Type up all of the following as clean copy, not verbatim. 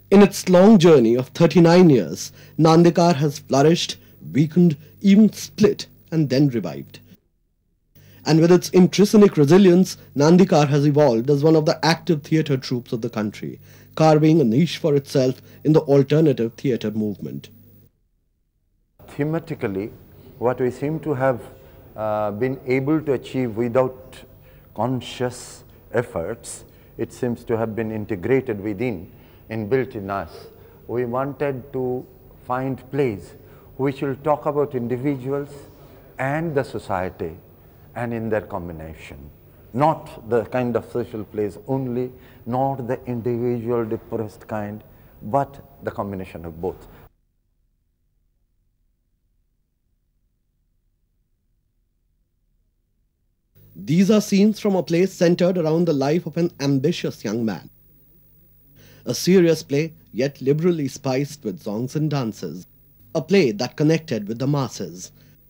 In its long journey of 39 years, Nandikar has flourished, weakened, even split, and then revived. And with its intrinsic resilience, Nandikar has evolved as one of the active theatre troupes of the country, carving a niche for itself in the alternative theatre movement. Thematically, what we seem to have been able to achieve without conscious efforts, it seems to have been integrated within, inbuilt in us. We wanted to find plays which will talk about individuals and the society, and in their combination. Not the kind of social plays only, not the individual depressed kind, but the combination of both. These are scenes from a play centered around the life of an ambitious young man. A serious play, yet liberally spiced with songs and dances. A play that connected with the masses.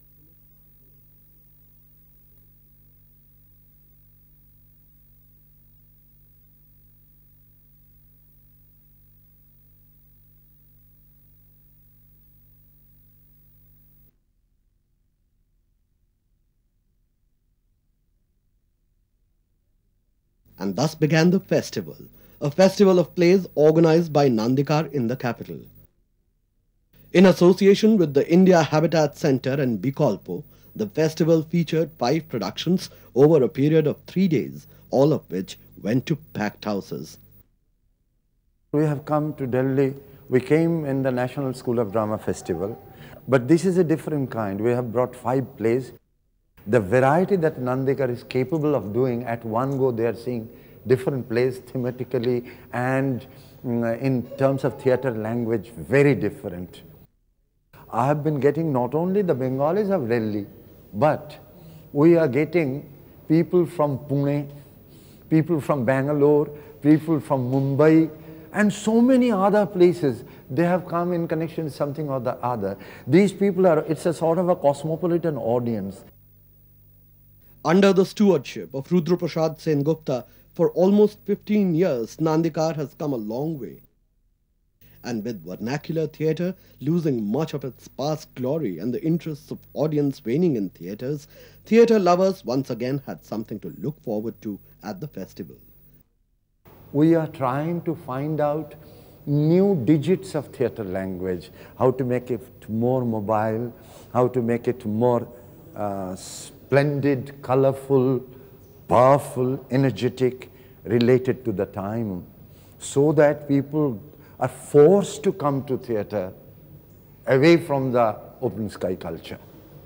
And thus began the festival, a festival of plays organized by Nandikar in the capital. In association with the India Habitat Centre and Bikalpo, the festival featured 5 productions over a period of 3 days, all of which went to packed houses. We have come to Delhi. We came in the National School of Drama Festival, but this is a different kind. We have brought 5 plays. The variety that Nandikar is capable of doing, at one go they are seeing different plays thematically and in terms of theatre language, very different. I have been getting not only the Bengalis of Delhi, but we are getting people from Pune, people from Bangalore, people from Mumbai, and so many other places. They have come in connection with something or the other. These people are, it's a sort of a cosmopolitan audience. Under the stewardship of Rudra Prasad Sengupta, for almost 15 years, Nandikar has come a long way. And with vernacular theatre losing much of its past glory and the interests of audience waning in theatres, theatre lovers once again had something to look forward to at the festival. We are trying to find out new digits of theatre language, how to make it more mobile, how to make it more splendid, colorful, powerful, energetic, related to the time, so that people are forced to come to theatre away from the open sky culture.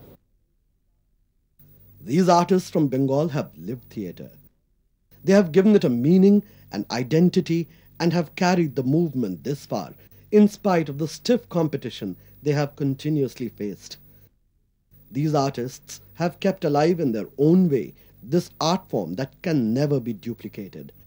These artists from Bengal have lived theatre. They have given it a meaning and identity and have carried the movement this far, in spite of the stiff competition they have continuously faced. These artists have kept alive in their own way this art form that can never be duplicated.